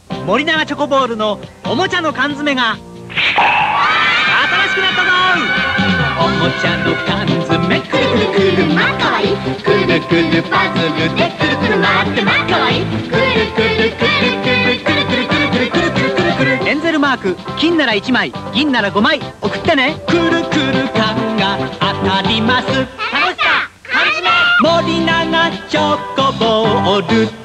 森永チョコボールのおもちゃの缶詰が新しくなったぞ。おもちゃの缶詰、くるくるくるまあかわいい。くるくるパズルでくるくる回ってまあかわいい。くるくるくるくるくるくるくるくるくるくるくるくる。エンゼルマーク、金なら1枚銀なら5枚送ってね。くるくる缶が当たります。楽しさ缶詰、森永チョコボール。